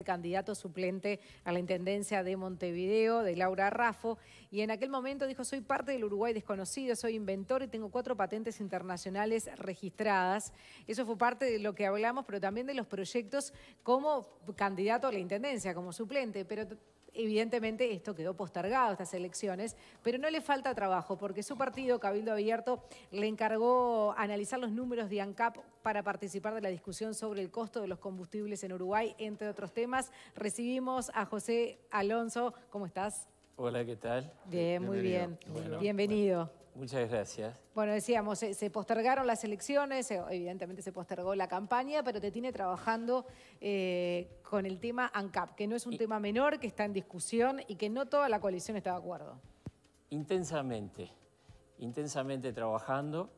candidato suplente a la Intendencia de Montevideo, de Laura Raffo, y en aquel momento dijo: soy parte del Uruguay desconocido, soy inventor y tengo 4 patentes internacionales registradas. Eso fue parte de lo que hablamos, pero también de los proyectos como candidato a la Intendencia, como suplente, pero evidentemente esto quedó postergado, estas elecciones, pero no le falta trabajo porque su partido, Cabildo Abierto, le encargó analizar los números de ANCAP para participar de la discusión sobre el costo de los combustibles en Uruguay, entre otros temas. Recibimos a José Alonso. ¿Cómo estás? Hola, ¿qué tal? Bien, muy bien. Bueno, Bienvenido. Muchas gracias. Bueno, decíamos, se postergaron las elecciones, evidentemente se postergó la campaña, pero te tiene trabajando con el tema ANCAP, que no es un tema menor, que está en discusión y que no toda la coalición está de acuerdo. Intensamente trabajando.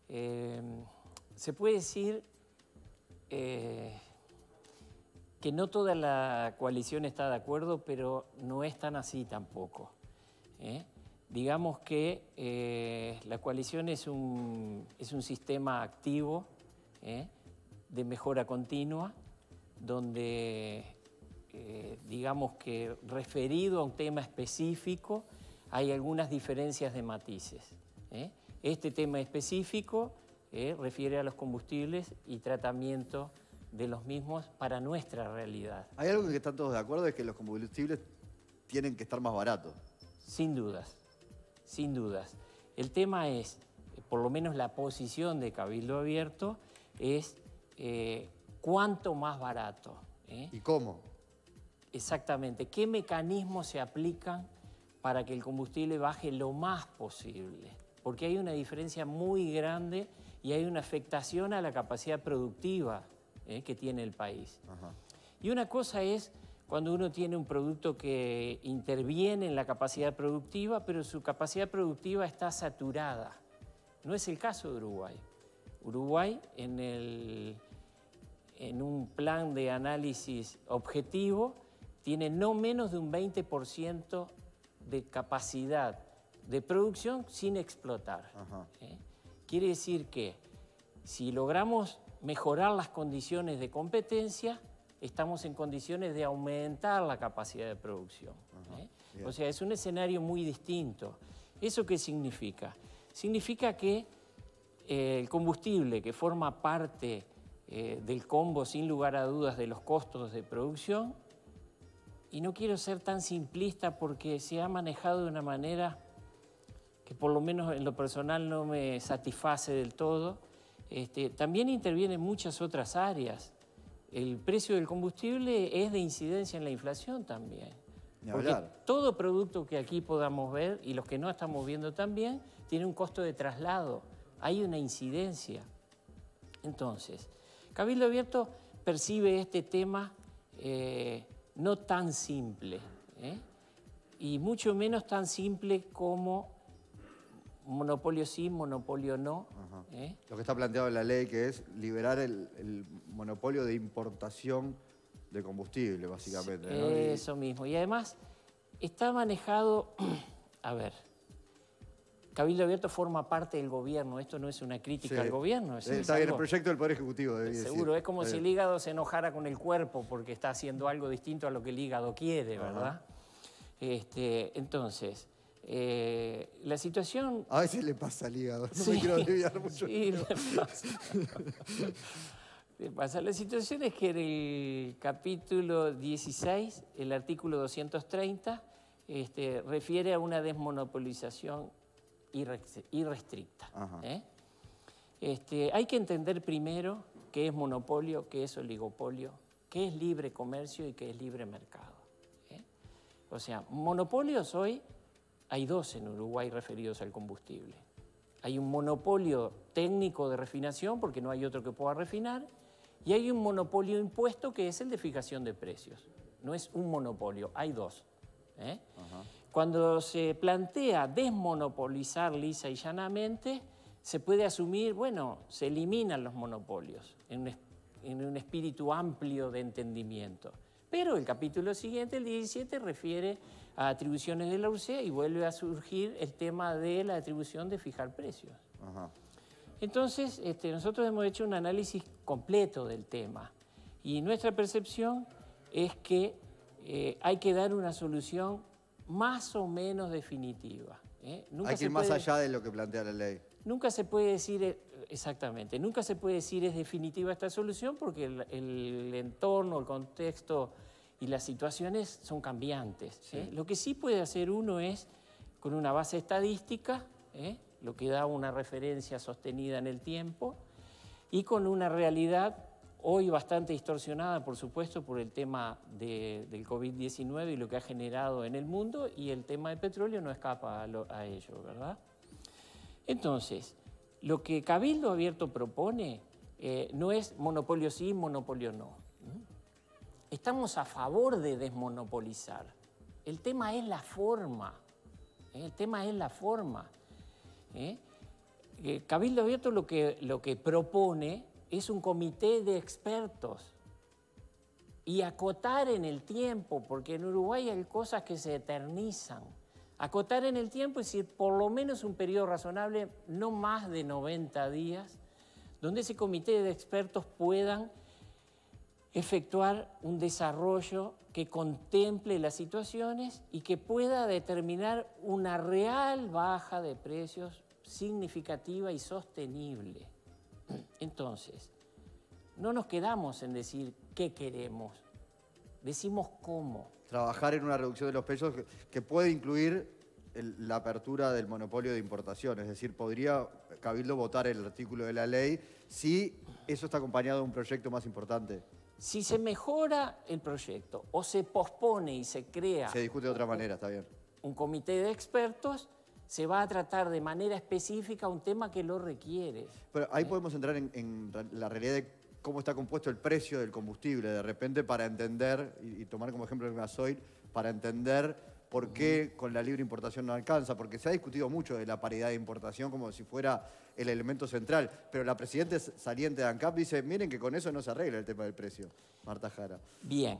Se puede decir que no toda la coalición está de acuerdo, pero no es tan así tampoco. Digamos que la coalición es un sistema activo de mejora continua, donde digamos que referido a un tema específico hay algunas diferencias de matices. Este tema específico refiere a los combustibles y tratamiento de los mismos para nuestra realidad. Hay algo que están todos de acuerdo, es que los combustibles tienen que estar más baratos. Sin dudas. Sin dudas. El tema es, por lo menos la posición de Cabildo Abierto, es cuánto más barato. ¿Y cómo? Exactamente. ¿Qué mecanismos se aplican para que el combustible baje lo más posible? Porque hay una diferencia muy grande y hay una afectación a la capacidad productiva que tiene el país. Ajá. Y una cosa es cuando uno tiene un producto que interviene en la capacidad productiva, pero su capacidad productiva está saturada. No es el caso de Uruguay. Uruguay, en un plan de análisis objetivo, tiene no menos de un 20% de capacidad de producción sin explotar. Quiere decir que si logramos mejorar las condiciones de competencia, estamos en condiciones de aumentar la capacidad de producción. O sea, es un escenario muy distinto. ¿Eso qué significa? Significa que el combustible, que forma parte del combo, sin lugar a dudas, de los costos de producción, y no quiero ser tan simplista porque se ha manejado de una manera que por lo menos en lo personal no me satisface del todo, también interviene en muchas otras áreas. El precio del combustible es de incidencia en la inflación también. Porque todo producto que aquí podamos ver, y los que no estamos viendo también, tiene un costo de traslado. Hay una incidencia. Entonces, Cabildo Abierto percibe este tema no tan simple, y mucho menos tan simple como monopolio sí, monopolio no. Lo que está planteado en la ley, que es liberar el monopolio de importación de combustible, básicamente. Sí, ¿no? Eso mismo. Y además está manejado, a ver, Cabildo Abierto forma parte del gobierno. Esto no es una crítica al gobierno. Está bien, el proyecto del Poder Ejecutivo. Seguro, es como si el hígado se enojara con el cuerpo porque está haciendo algo distinto a lo que el hígado quiere, ¿verdad? Entonces, la situación... A veces le pasa al hígado, no me quiero desviar mucho. Sí, le pasa. La situación es que en el capítulo 16, el artículo 230, refiere a una desmonopolización irrestricta. Hay que entender primero qué es monopolio, qué es oligopolio, qué es libre comercio y qué es libre mercado. O sea, monopolios hoy hay 2 en Uruguay referidos al combustible. Hay un monopolio técnico de refinación, porque no hay otro que pueda refinar, y hay un monopolio impuesto, que es el de fijación de precios. No es un monopolio, hay 2. Cuando se plantea desmonopolizar lisa y llanamente, se puede asumir, bueno, se eliminan los monopolios en un espíritu amplio de entendimiento. Pero el capítulo siguiente, el 17, refiere a atribuciones de la URSSAF y vuelve a surgir el tema de la atribución de fijar precios. Entonces, nosotros hemos hecho un análisis completo del tema y nuestra percepción es que hay que dar una solución más o menos definitiva. Hay que ir más allá de lo que plantea la ley. Nunca se puede decir, exactamente, nunca se puede decir es definitiva esta solución porque el entorno, el contexto y las situaciones son cambiantes. Sí. Lo que sí puede hacer uno es, con una base estadística, lo que da una referencia sostenida en el tiempo, y con una realidad hoy bastante distorsionada, por supuesto, por el tema del COVID-19 y lo que ha generado en el mundo, y el tema del petróleo no escapa a ello, ¿verdad? Entonces, lo que Cabildo Abierto propone no es monopolio sí, monopolio no. Estamos a favor de desmonopolizar. El tema es la forma. El tema es la forma. Cabildo Abierto lo que propone es un comité de expertos y acotar en el tiempo, porque en Uruguay hay cosas que se eternizan. Acotar en el tiempo es decir, por lo menos un periodo razonable, no más de 90 días, donde ese comité de expertos puedan efectuar un desarrollo que contemple las situaciones y que pueda determinar una real baja de precios significativa y sostenible. Entonces, no nos quedamos en decir qué queremos, decimos cómo. Trabajar en una reducción de los precios que puede incluir la apertura del monopolio de importación. Es decir, podría Cabildo votar el artículo de la ley si eso está acompañado de un proyecto más importante. Si se mejora el proyecto o se pospone y se crea... Se discute de otra manera, está bien. Un comité de expertos, se va a tratar de manera específica un tema que lo requiere. Pero ahí podemos entrar en la realidad de cómo está compuesto el precio del combustible, de repente para entender, y tomar como ejemplo el gasoil, para entender por qué con la libre importación no alcanza, porque se ha discutido mucho de la paridad de importación como si fuera el elemento central, pero la presidenta saliente de ANCAP dice, miren que con eso no se arregla el tema del precio, Marta Jara. Bien,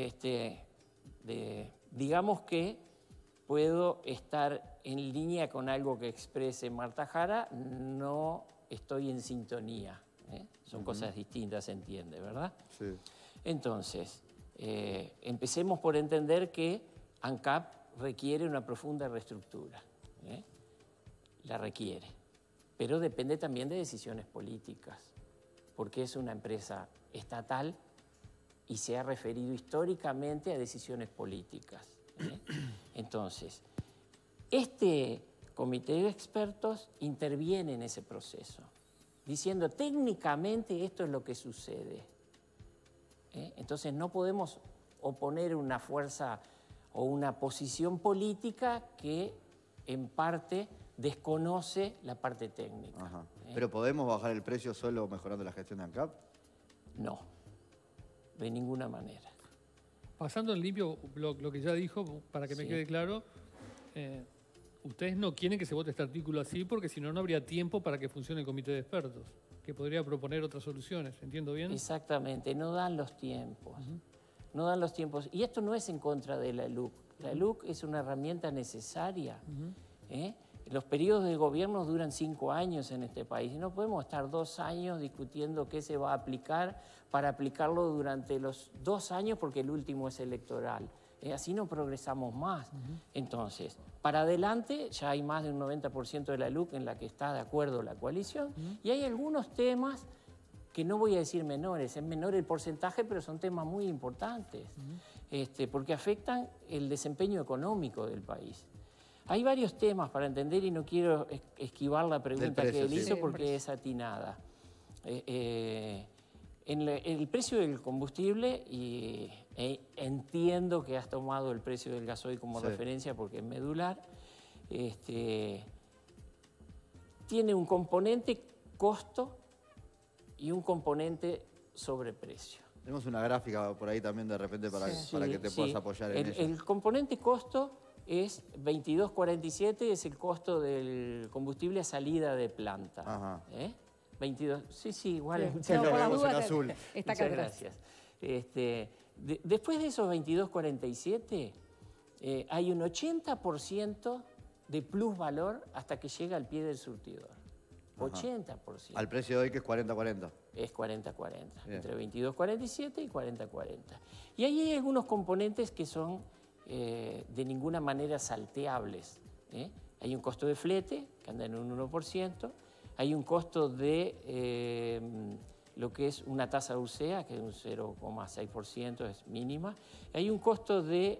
digamos que puedo estar en línea con algo que exprese Marta Jara, no estoy en sintonía. Son cosas distintas, se entiende, ¿verdad? Sí. Entonces, empecemos por entender que ANCAP requiere una profunda reestructura. La requiere. Pero depende también de decisiones políticas, porque es una empresa estatal y se ha referido históricamente a decisiones políticas. Entonces, este comité de expertos interviene en ese proceso, diciendo técnicamente esto es lo que sucede. Entonces no podemos oponer una fuerza o una posición política que en parte desconoce la parte técnica. Ajá. ¿Pero podemos bajar el precio solo mejorando la gestión de ANCAP? No, de ninguna manera. Pasando en limpio lo que ya dijo, para que me quede claro, ustedes no quieren que se vote este artículo así porque si no, no habría tiempo para que funcione el comité de expertos, que podría proponer otras soluciones. ¿Entiendo bien? Exactamente, no dan los tiempos. No dan los tiempos. Y esto no es en contra de la LUC. La LUC es una herramienta necesaria. Los periodos de gobierno duran 5 años en este país y no podemos estar 2 años discutiendo qué se va a aplicar para aplicarlo durante los 2 años porque el último es electoral. Así no progresamos más. Entonces, para adelante ya hay más de un 90% de la LUC en la que está de acuerdo la coalición y hay algunos temas que no voy a decir menores, es menor el porcentaje, pero son temas muy importantes, porque afectan el desempeño económico del país. Hay varios temas para entender y no quiero esquivar la pregunta que él hizo porque es atinada. El precio del combustible, y entiendo que has tomado el precio del gasoil como referencia porque es medular, tiene un componente costo y un componente sobreprecio. Tenemos una gráfica por ahí también de repente para que te puedas apoyar en ella. El componente costo es 22.47, es el costo del combustible a salida de planta. Ajá. 22, sí, igual. Sí, lo vemos en azul. Está acá Muchas atrás. gracias. Después de esos 22.47, hay un 80% de plusvalor hasta que llega al pie del surtidor. 80%. Al precio de hoy que es 40-40. Es 40-40, Bien. entre 22,47 y 40-40. Y ahí hay algunos componentes que son de ninguna manera salteables. Hay un costo de flete, que anda en un 1%, hay un costo de lo que es una tasa de UCEA, que es un 0,6%, es mínima. Hay un costo de,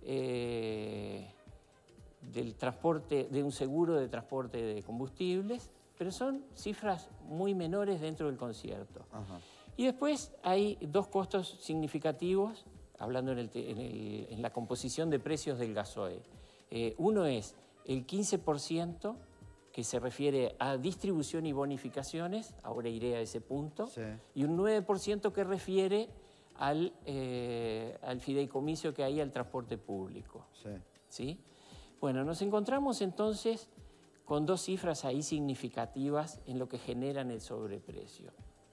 del transporte, de un seguro de transporte de combustibles, pero son cifras muy menores dentro del concierto. Ajá. Y después hay dos costos significativos, hablando en la composición de precios del gasoil. Uno es el 15%, que se refiere a distribución y bonificaciones, ahora iré a ese punto, Sí. y un 9% que refiere al fideicomiso que hay al transporte público. Sí. ¿Sí? Bueno, nos encontramos entonces con dos cifras ahí significativas en lo que generan el sobreprecio.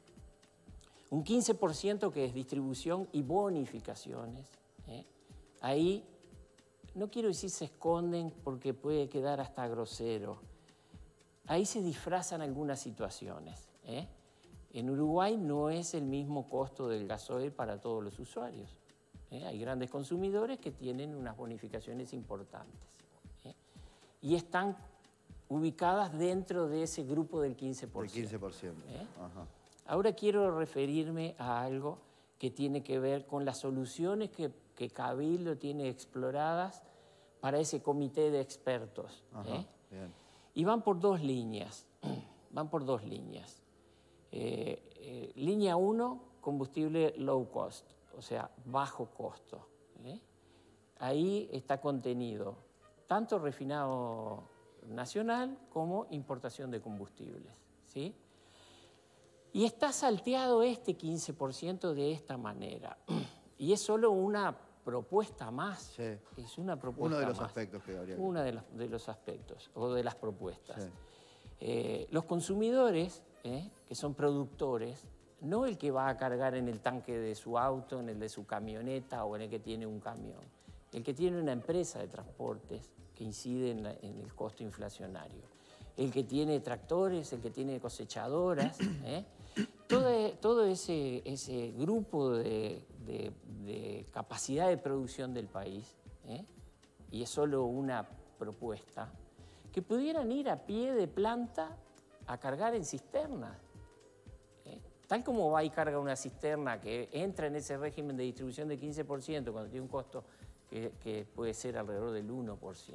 Un 15% que es distribución y bonificaciones. Ahí, no quiero decir se esconden porque puede quedar hasta grosero. Ahí se disfrazan algunas situaciones. En Uruguay no es el mismo costo del gasoil para todos los usuarios. Hay grandes consumidores que tienen unas bonificaciones importantes. Y están ubicadas dentro de ese grupo del 15%. Del 15%. Ajá. Ahora quiero referirme a algo que tiene que ver con las soluciones que Cabildo tiene exploradas para ese comité de expertos. Ajá. Bien. Y van por dos líneas. Van por dos líneas. Línea 1, combustible low cost, o sea, bajo costo. Ahí está contenido tanto refinado nacional como importación de combustibles. ¿Sí? Y está salteado este 15% de esta manera. Y es solo una propuesta más. Sí. Es una propuesta Uno de los más. aspectos que habría que... Uno de los aspectos o de las propuestas. Sí. Los consumidores, que son productores, no el que va a cargar en el tanque de su auto, en el de su camioneta o en el que tiene un camión. El que tiene una empresa de transportes que incide en el costo inflacionario. El que tiene tractores, el que tiene cosechadoras. Todo ese grupo de capacidad de producción del país, y es solo una propuesta, que pudieran ir a pie de planta a cargar en cisternas. Tal como va y carga una cisterna que entra en ese régimen de distribución de 15% cuando tiene un costo que puede ser alrededor del 1%.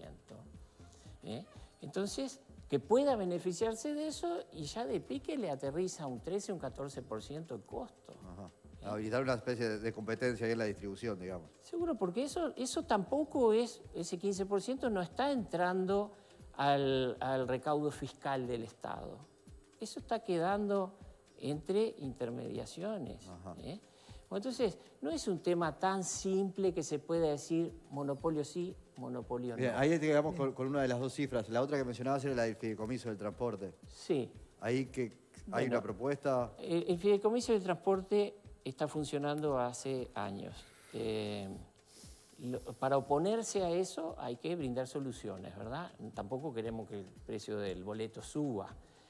Entonces, que pueda beneficiarse de eso y ya de pique le aterriza un 13 o un 14% el costo. Ajá. Habilitar una especie de competencia ahí en la distribución, digamos. Seguro, porque eso tampoco es, ese 15% no está entrando al recaudo fiscal del Estado. Eso está quedando entre intermediaciones. Entonces, no es un tema tan simple que se pueda decir monopolio sí, monopolio no. Bien, ahí llegamos con una de las dos cifras. La otra que mencionabas era la del fideicomiso del transporte. Sí. Ahí que hay una propuesta... El fideicomiso del transporte está funcionando hace años. Para oponerse a eso hay que brindar soluciones, ¿verdad? Tampoco queremos que el precio del boleto suba.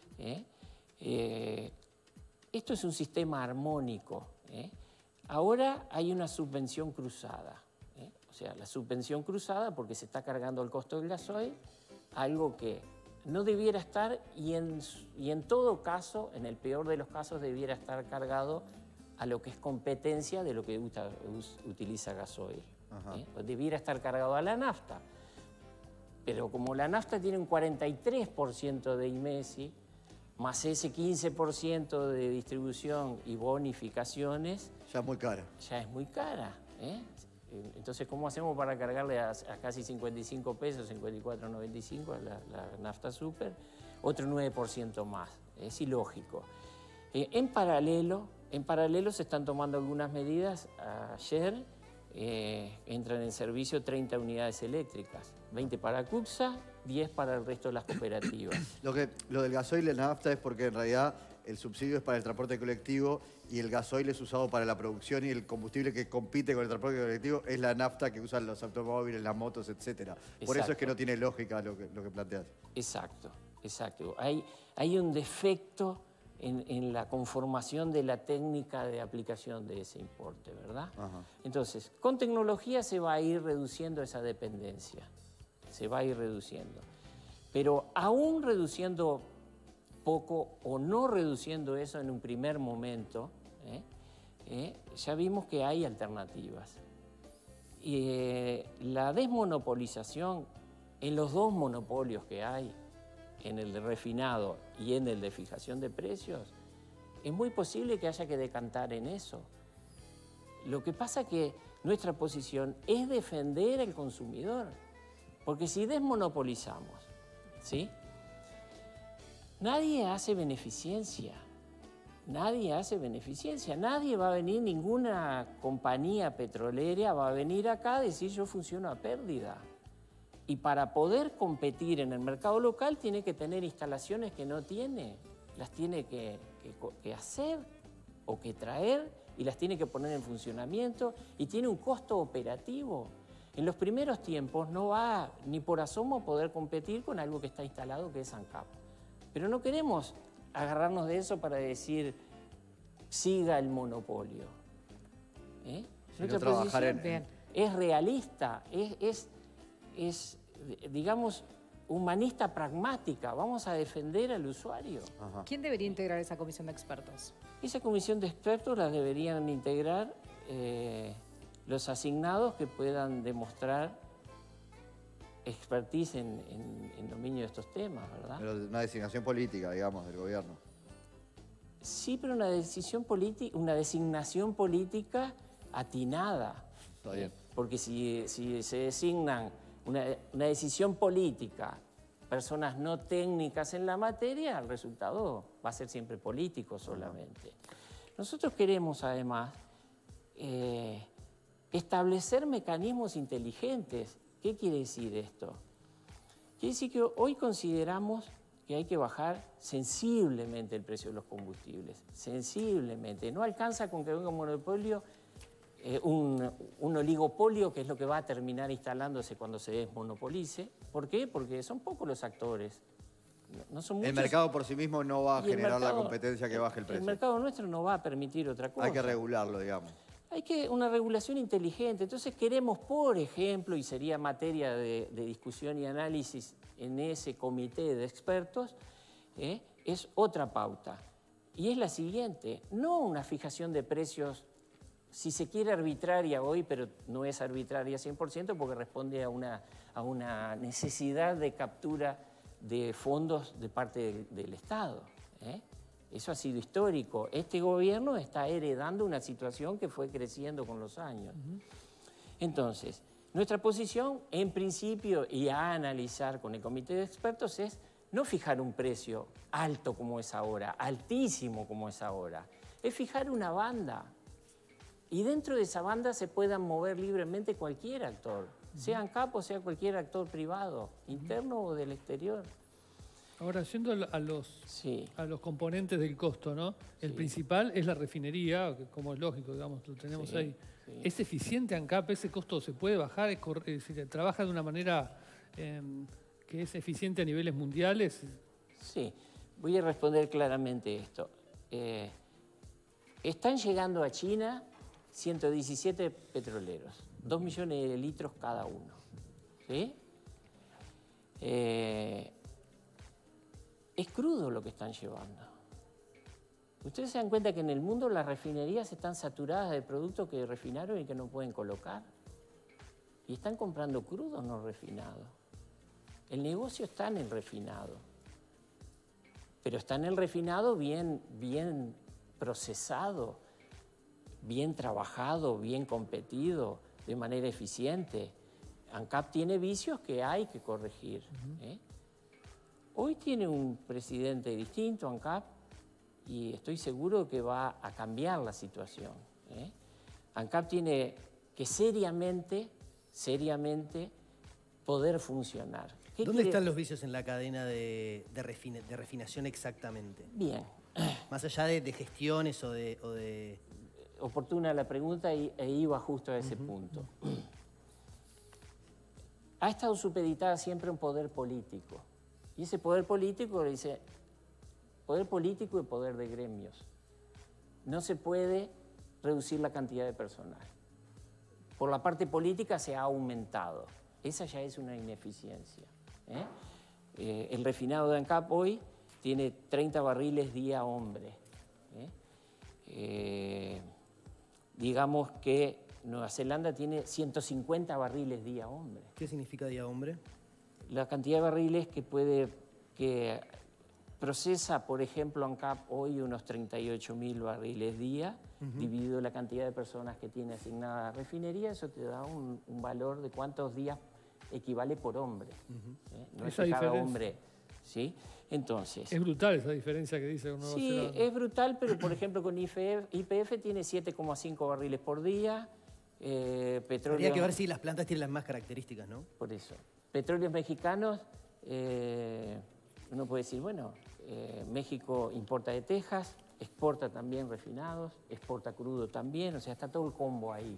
Esto es un sistema armónico. Ahora hay una subvención cruzada. O sea, la subvención cruzada porque se está cargando el costo del gasoil, algo que no debiera estar y en todo caso, en el peor de los casos, debiera estar cargado a lo que es competencia de lo que utiliza gasoil. Debiera estar cargado a la nafta. Pero como la nafta tiene un 43% de IMESI, más ese 15% de distribución y bonificaciones... Ya es muy cara. Ya es muy cara. Entonces, ¿cómo hacemos para cargarle a casi 55 pesos, 54,95 la nafta super? Otro 9% más. Es ilógico. En paralelo se están tomando algunas medidas. Ayer entran en servicio 30 unidades eléctricas. 20 para CUCSA, 10 para el resto de las cooperativas. Lo del gasoil y la nafta es porque en realidad el subsidio es para el transporte colectivo y el gasoil es usado para la producción y el combustible que compite con el transporte colectivo es la nafta que usan los automóviles, las motos, etc. Por eso es que no tiene lógica lo que planteas. Exacto. exacto. Hay un defecto en la conformación de la técnica de aplicación de ese importe, ¿verdad? Ajá. Entonces, con tecnología se va a ir reduciendo esa dependencia, se va a ir reduciendo. Pero aún reduciendo poco o no reduciendo eso en un primer momento, ya vimos que hay alternativas. La desmonopolización en los dos monopolios que hay, en el de refinado y en el de fijación de precios, es muy posible que haya que decantar en eso. Lo que pasa es que nuestra posición es defender al consumidor, porque si desmonopolizamos, ¿sí?, nadie hace beneficencia. Nadie hace beneficencia, nadie va a venir, ninguna compañía petrolera va a venir acá a decir yo funciono a pérdida. Y para poder competir en el mercado local tiene que tener instalaciones que no tiene, las tiene que hacer o que traer y las tiene que poner en funcionamiento y tiene un costo operativo. En los primeros tiempos no va ni por asomo poder competir con algo que está instalado, que es ANCAP. Pero no queremos agarrarnos de eso para decir siga el monopolio. Nuestra posición es realista, es, digamos, humanista pragmática. Vamos a defender al usuario. Ajá. ¿Quién debería integrar esa comisión de expertos? Esa comisión de expertos la deberían integrar los asignados que puedan demostrar expertise en dominio de estos temas, ¿verdad? Pero una designación política, digamos, del gobierno. Sí, pero una designación política atinada. Está bien. Porque si se designan una decisión política, personas no técnicas en la materia, el resultado va a ser siempre político solamente. Nosotros queremos, además, establecer mecanismos inteligentes. ¿Qué quiere decir esto? Quiere decir que hoy consideramos que hay que bajar sensiblemente el precio de los combustibles, sensiblemente. No alcanza con que venga un monopolio, un oligopolio, que es lo que va a terminar instalándose cuando se desmonopolice. ¿Por qué? Porque son pocos los actores. No son muchos. El mercado por sí mismo no va a Y el generar la mercado- competencia que baje el precio. El mercado nuestro no va a permitir otra cosa. Hay que regularlo, digamos. Hay una regulación inteligente. Entonces queremos, por ejemplo, y sería materia de discusión y análisis en ese comité de expertos, es otra pauta. Y es la siguiente, no una fijación de precios, si se quiere arbitraria hoy, pero no es arbitraria 100% porque responde a una necesidad de captura de fondos de parte del Estado. Eso ha sido histórico. Este gobierno está heredando una situación que fue creciendo con los años. Entonces, nuestra posición, en principio, y a analizar con el comité de expertos, es no fijar un precio alto como es ahora, altísimo como es ahora. Es fijar una banda. Y dentro de esa banda se puedan mover libremente cualquier actor, sea ANCAP o sea cualquier actor privado, interno o del exterior. Ahora, yendo a los Sí. componentes del costo, ¿no? El Sí. principal es la refinería, que como es lógico, digamos, lo tenemos Sí, ahí. sí. ¿Es eficiente ANCAP? ¿Ese costo se puede bajar? ¿Es decir, ¿trabaja de una manera que es eficiente a niveles mundiales? Sí, voy a responder claramente esto. Están llegando a China 117 petroleros, 2 millones de litros cada uno. ¿Sí? Es crudo lo que están llevando. Ustedes se dan cuenta que en el mundo las refinerías están saturadas de productos que refinaron y que no pueden colocar. Y están comprando crudo no refinado. El negocio está en el refinado. Pero está en el refinado bien procesado, bien trabajado, bien competido, de manera eficiente. ANCAP tiene vicios que hay que corregir. Hoy tiene un presidente distinto, ANCAP, y estoy seguro que va a cambiar la situación. ANCAP tiene que seriamente poder funcionar. ¿Dónde están los vicios en la cadena de refinación exactamente? Bien. Más allá de gestiones o de... Oportuna la pregunta e iba justo a ese punto. Ha estado supeditada siempre a un poder político. Y ese poder político le dice, poder político y poder de gremios. No se puede reducir la cantidad de personal. Por la parte política se ha aumentado. Esa ya es una ineficiencia. El refinado de ANCAP hoy tiene 30 barriles día hombre. Digamos que Nueva Zelanda tiene 150 barriles día hombre. ¿Qué significa día hombre? La cantidad de barriles que procesa, por ejemplo, ANCAP hoy unos 38.000 barriles día, dividido la cantidad de personas que tiene asignada la refinería, eso te da un valor de cuántos días equivale por hombre. No es que cada hombre, ¿sí? Entonces... Es brutal esa diferencia que dice Nueva Zelanda. Sí, es brutal, pero por ejemplo con YPF tiene 7,5 barriles por día. Petróleo... Habría que ver si las plantas tienen las más características, ¿no? Por eso. Petróleos mexicanos, uno puede decir, bueno, México importa de Texas, exporta también refinados, exporta crudo también, o sea, está todo el combo ahí.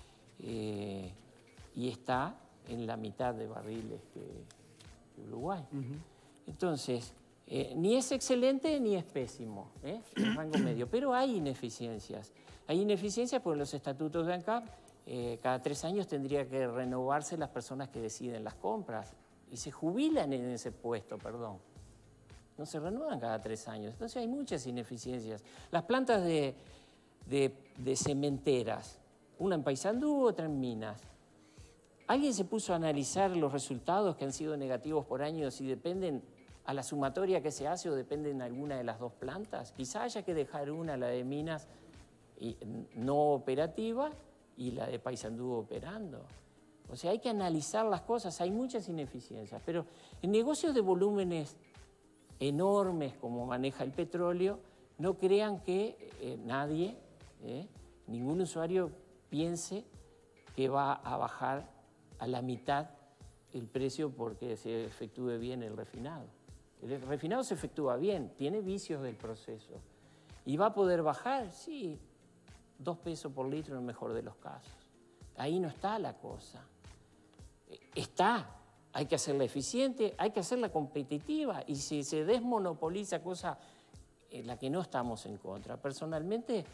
Y está en la mitad de barriles que Uruguay. Entonces, ni es excelente ni es pésimo, es rango medio, pero hay ineficiencias. Hay ineficiencias porque los estatutos de ANCAP, cada 3 años tendría que renovarse las personas que deciden las compras y se jubilan en ese puesto, perdón. No se renuevan cada 3 años. Entonces hay muchas ineficiencias. Las plantas de cementeras, una en Paysandú, otra en Minas. ¿Alguien se puso a analizar los resultados que han sido negativos por años si dependen a la sumatoria que se hace o dependen de alguna de las dos plantas? Quizá haya que dejar una, la de Minas, no operativa, y la de Paysandú operando. O sea, hay que analizar las cosas, hay muchas ineficiencias, pero en negocios de volúmenes enormes como maneja el petróleo, no crean que nadie, ningún usuario piense que va a bajar a la mitad el precio porque se efectúe bien el refinado. El refinado se efectúa bien, tiene vicios del proceso. ¿Y va a poder bajar? Sí, 2 pesos por litro en el mejor de los casos. Ahí no está la cosa. Está, hay que hacerla eficiente, hay que hacerla competitiva, y si se desmonopoliza, cosa en la que no estamos en contra. Personalmente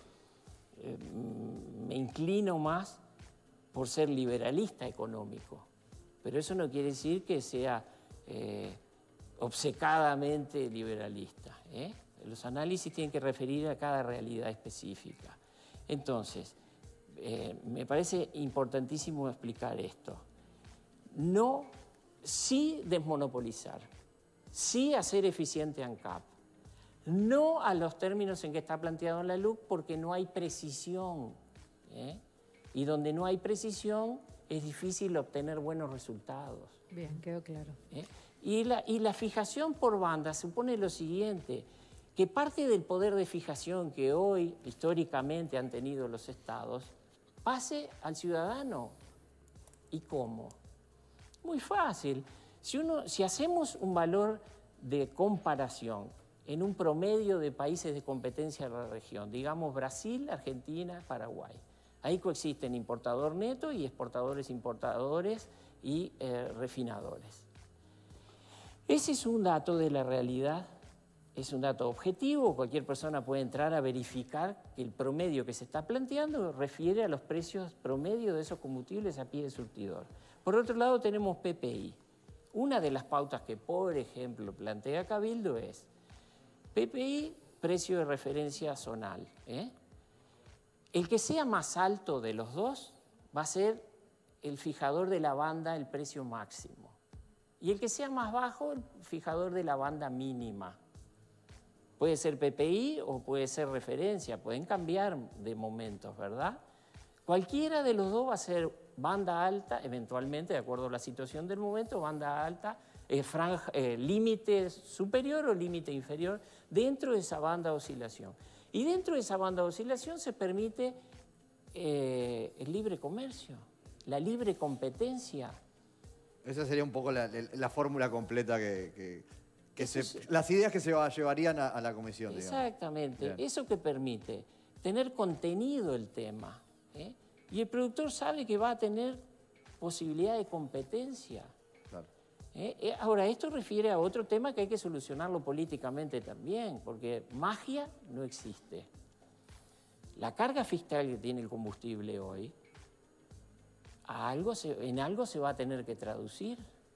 me inclino más por ser liberalista económico, pero eso no quiere decir que sea obcecadamente liberalista. Los análisis tienen que referir a cada realidad específica. Entonces, me parece importantísimo explicar esto. No, sí desmonopolizar, sí hacer eficiente ANCAP, no a los términos en que está planteado en la LUC porque no hay precisión. Y donde no hay precisión es difícil obtener buenos resultados. Bien, quedó claro. Y la fijación por banda supone lo siguiente, que parte del poder de fijación que hoy históricamente han tenido los estados pase al ciudadano. ¿Y cómo? Muy fácil. Si hacemos un valor de comparación en un promedio de países de competencia de la región, digamos Brasil, Argentina, Paraguay, ahí coexisten importador neto y exportadores, importadores y refinadores. Ese es un dato de la realidad, es un dato objetivo, cualquier persona puede entrar a verificar que el promedio que se está planteando refiere a los precios promedio de esos combustibles a pie de surtidor. Por otro lado tenemos PPI. Una de las pautas que, por ejemplo, plantea Cabildo es PPI, precio de referencia zonal. El que sea más alto de los dos va a ser el fijador de la banda, el precio máximo. Y el que sea más bajo, el fijador de la banda mínima. Puede ser PPI o puede ser referencia, pueden cambiar de momentos, ¿verdad? Cualquiera de los dos va a ser banda alta, eventualmente, de acuerdo a la situación del momento, banda alta, límite superior o límite inferior, dentro de esa banda de oscilación. Y dentro de esa banda de oscilación se permite el libre comercio, la libre competencia. Esa sería un poco la fórmula completa las ideas que se llevarían a la comisión. Exactamente. Digamos. Eso que permite tener contenido el tema. Y el productor sabe que va a tener posibilidad de competencia. Claro. Ahora, esto refiere a otro tema que hay que solucionarlo políticamente también, porque magia no existe. La carga fiscal que tiene el combustible hoy, en algo se va a tener que traducir.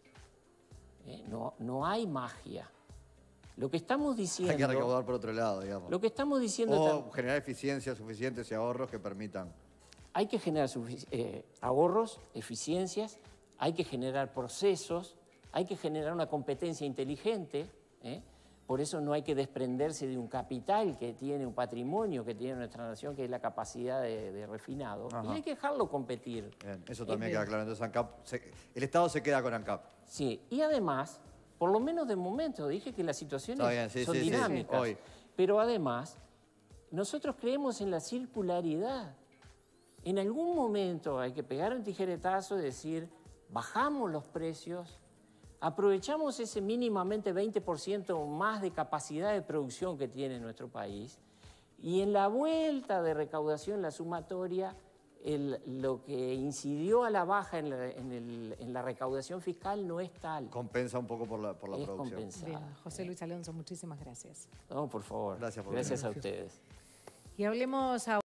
No hay magia. Lo que estamos diciendo... Hay que recaudar por otro lado, digamos. Lo que estamos diciendo... O generar eficiencias suficientes y ahorros que permitan... Hay que generar ahorros, eficiencias, hay que generar procesos, hay que generar una competencia inteligente. Por eso no hay que desprenderse de un capital que tiene, un patrimonio que tiene nuestra nación, que es la capacidad de refinado. Ajá. Y hay que dejarlo competir. Bien, eso también queda claro. Entonces, el Estado se queda con ANCAP. Sí, y además, por lo menos de momento, dije que las situaciones son dinámicas. Hoy. Pero además, nosotros creemos en la circularidad. En algún momento hay que pegar un tijeretazo y decir, bajamos los precios, aprovechamos ese mínimamente 20% más de capacidad de producción que tiene nuestro país y en la vuelta de recaudación, la sumatoria, lo que incidió a la baja en la recaudación fiscal no es tal. Compensa un poco por la producción. Compensado. Bien, José Luis Alonso, muchísimas gracias. No, por favor. Gracias por Gracias a venir. ustedes. Y hablemos ahora.